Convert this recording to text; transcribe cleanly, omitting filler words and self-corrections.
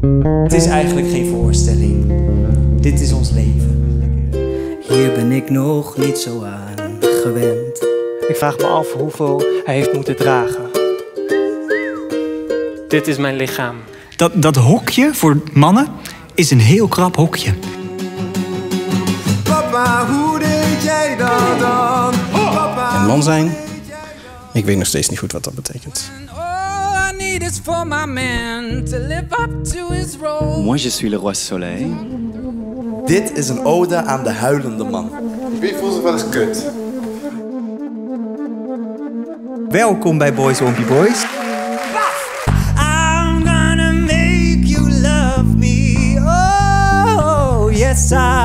Het is eigenlijk geen voorstelling. Dit is ons leven. Hier ben ik nog niet zo aan gewend. Ik vraag me af hoeveel hij heeft moeten dragen. Dit is mijn lichaam. Dat hokje voor mannen is een heel krap hokje. Papa, hoe deed jij dat dan? Papa, Een man zijn, ik weet nog steeds niet goed wat dat betekent. Moi, je suis le roi soleil. Dit is een ode aan de huilende man. wie voelt zich wel eens kut? Welkom bij Boys Wompie Boys. I'm gonna make you love me. Oh, yes I